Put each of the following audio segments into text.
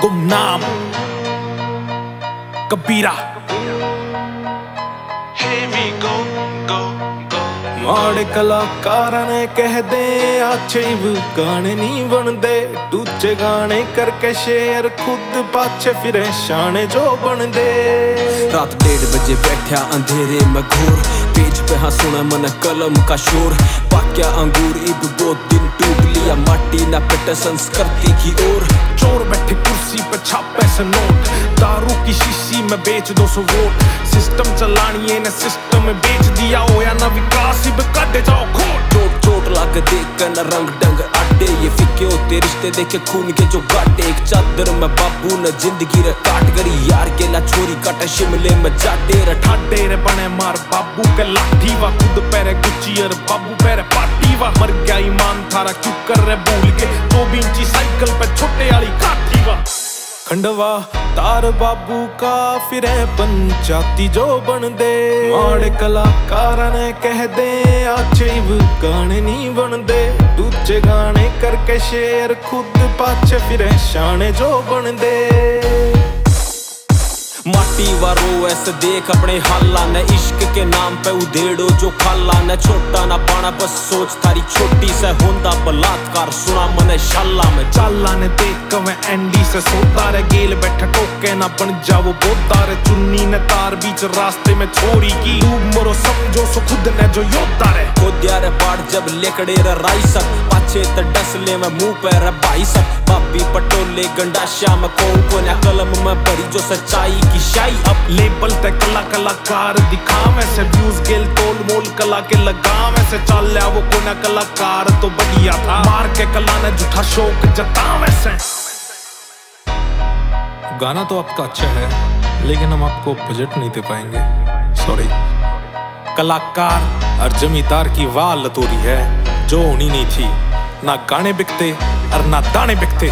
गुमनाम कबीरा। माड़े कलाकारां ने कह दे अच्छे गाने नहीं बनदे, दूजे गाने करके शेर खुद पाछे फिरे शाने जो बनदे। रात 1:30 बजे बैठा अंधेरे में घोर, पेज पे हाँ सुना मन कलम का शोर। पाक्या अंगूर इब 2 दिन टूट लिया, माटी ना पिटे संस्कृति की ओर। चोर बैठे कुर्सी पे छापे से नोट, दारू की शीशी में बेच 200 वोट। सिस्टम चलानी ने सिस्टम में बेच दिया, होया ना विकास इब काटे जाओ खोट। चोट चोट लाके देख कर न रंग डंग आटे, ये फिक्के होते रिश्ते देखे खून के जो गाटे। एक चादर में बाबू ने जिंदगी रे काट करी, यार केला छोरी काटे शिमले में जाटे। ठाडे रे बने मार बाबू के लाठी वा, खुद पैरे गुच्ची और बाबू पैरे पाटी वा। मर गया ईमान थारा क्यों कर रहे भूल के, 2 इंची साइकिल पे छोटे वाली काठी वा। खंडवा तार बाबू का फिरे पंचायती जो बन दे, माड़े कलाकारां ने कह दे अच्छे गाने नहीं बनदे। दूजे गाने करके शेर खुद पाछे फिरे शाने जो बन दे। माटी वारो ऐसे देख अपने हाला ने, इश्क के नाम पे उधेड़ो जो खाला ने। छोटा ना पाना बस सोच थारी छोटी से, होंदा बलात्कार सुना मने शाला में। चाला ने देख कवे एंडी से सोता रे, गेल बैठा टोके ना बन जाओ बोता रे। चुन्नी ने तार बीच रास्ते में छोड़ी की, डूब मरो समझो सो खुद ने जो योता रे। खोद्या रे बाट जब लेकड़े रे राई सब, पाछे त डसले में मुंह पे रे भाई सब। बाबी पटोले गंडाशा में को ना कलम में भरी जो सच्चाई की शाई। अब लेबल ते कलाकार दिखावे से, व्यूज गेल तोल मोल कला के लगावे से। चल लिया वो कोना कलाकार तो बढ़िया था, मार के कला ने झूठा शौक जतावे से। गाना तो आपका अच्छा है, लेकिन हम आपको बजट नहीं दे पाएंगे, सॉरी। कलाकार और जमींदार की वाह लतोरी है जो होनी नहीं थी, ना गाने बिकते और ना दाने बिकते।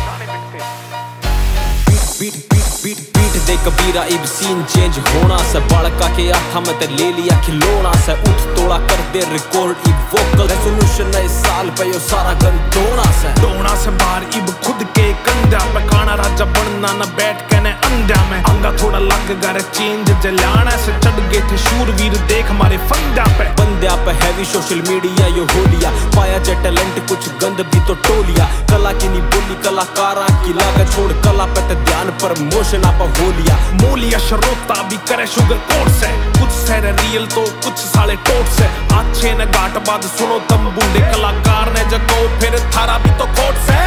बीट दे कबीरा इब सीन चेंज होना से, बालका के हाथा में ते ले लिया खिलौना से। उठ तोड़ा कर दे रिकॉर्ड इब वोकल रेजोल्यूशन नए साल पे यो सारा गन डोना से बाहर इब खुद के कंधा पे। काना राजा बनना न बैठ के ने अंधा में, अंगा थोड़ा लग गया चेंज जलाना से। चढ़ गए थे शूरवीर देख हमारे फंदा पे, बंद्या पे हैवी सोशल मीडिया यो होलिया। पाया जे टैलेंट कुछ गंद भी तो टोलिया, कला की नहीं बोली कलाकारा की लागत छोड़। कला पे ते ध्यान प्रमोशन आप होलिया। मोलिया शरोता भी करे शुगर कोट से, कुछ सर रियल तो कुछ साले टोट से। अच्छे ने घाट बाद सुनो तम बूढ़े कलाकार ने जगो फिर थारा भी तो कोट से।